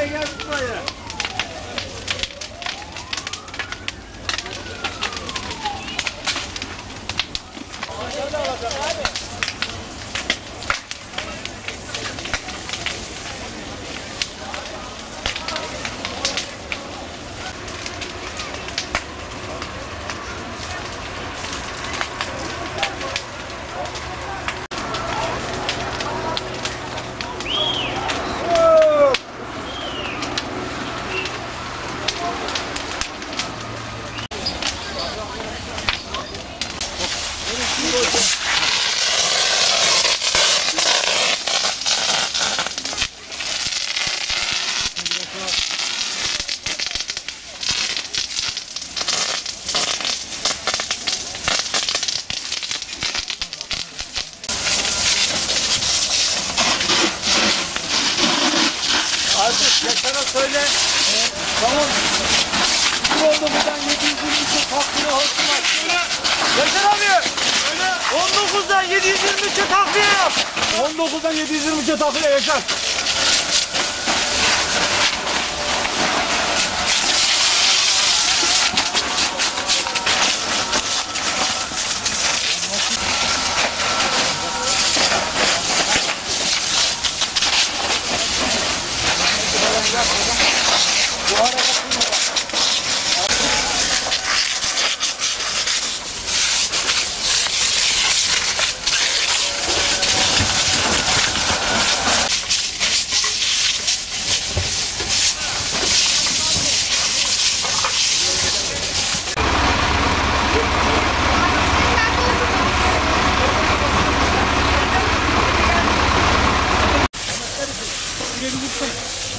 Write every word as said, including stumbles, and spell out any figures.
Buraya gel buraya. Artık Yaşar'a söyle. Evet. Tamam. Bu oldu buradan yedi yüz yirmi üç takviye olsunlar. Yaşar abi. Öyle. on dokuzdan yedi yüz yirmi üç takviye yap. on dokuzdan yedi yüz yirmi üç takviye Yaşar. Bu arada Girebilirsin.